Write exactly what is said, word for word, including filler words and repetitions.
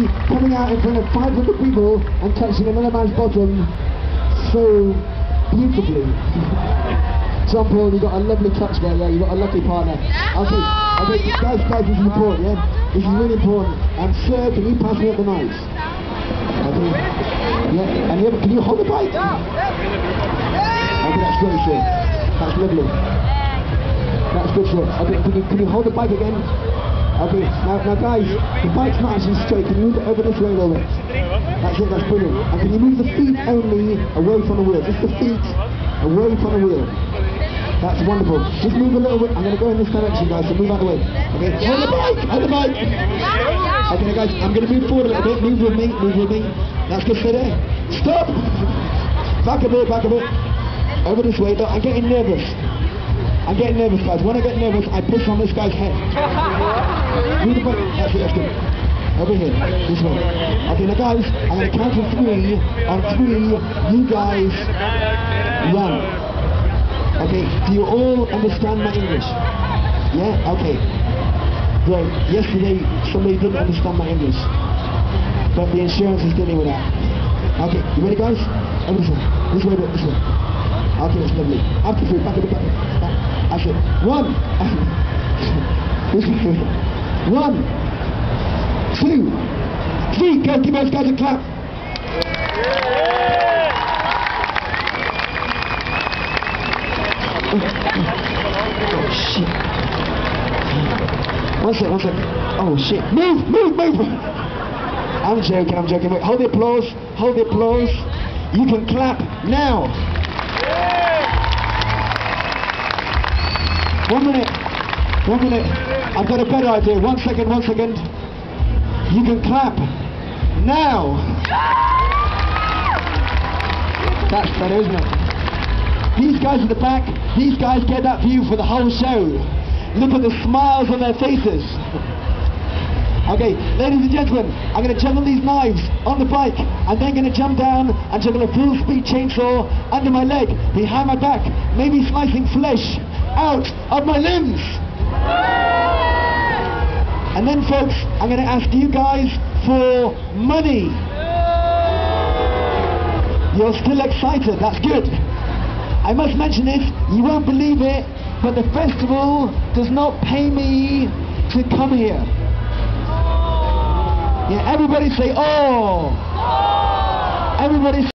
me coming out in front of five hundred people and touching another man's bottom so beautifully. John Paul, you got a lovely touch there, yeah, you got a lucky partner. Okay, okay, guys, guys, this is important, yeah? This is really important. And sir, can you pass me up the knives? Okay, yeah, and yeah, can you hold the bike? Okay, that's great, sir. That's lovely. That's good, sir. Okay, can you, can you hold the bike again? Okay, now, now guys, the bike's not actually straight. Can you move it over this way a little bit? That's it, that's brilliant. And can you move the feet only away from the wheel? Just the feet away from the wheel. That's wonderful. Just move a little bit. I'm going to go in this direction, guys, so move out of the way. Okay, hold the bike, hold the bike. Okay, guys, I'm going to move forward a little bit. Move with me, move with me. That's good, stay there. Stop! Back a bit, back a bit. Over this way. Look, I'm getting nervous. I'm getting nervous, guys. When I get nervous, I push on this guy's head. Move the bike. That's it, that's good. Over here, this way. Okay, now guys, I'm going to count to three. On three, you guys run. Okay, do you all understand my English? Yeah? Okay. Great. Yesterday, somebody didn't understand my English. But the insurance is dealing with that. Okay, you ready, guys? Over this way. This way, this way. Okay, that's lovely. After three, back a bit, back a bit. That's it. One. This way. One. Two. Three. Go, give those guys a clap. Oh, shit. One sec, one sec. Oh, shit. Move, move, move. I'm joking, I'm joking. Wait, hold the applause. Hold the applause. You can clap now. One minute. One minute. I've got a better idea. One second, one second. You can clap now. That's better, isn't it? These guys at the back, these guys get that view for the whole show. Look at the smiles on their faces. Okay, ladies and gentlemen, I'm going to juggle these knives on the bike. I'm then going to jump down and juggle a full speed chainsaw under my leg, behind my back, maybe slicing flesh out of my limbs. And then folks, I'm going to ask you guys for money. You're still excited, that's good. I must mention this, you won't believe it, but the festival does not pay me to come here. Yeah, everybody say, oh! Everybody say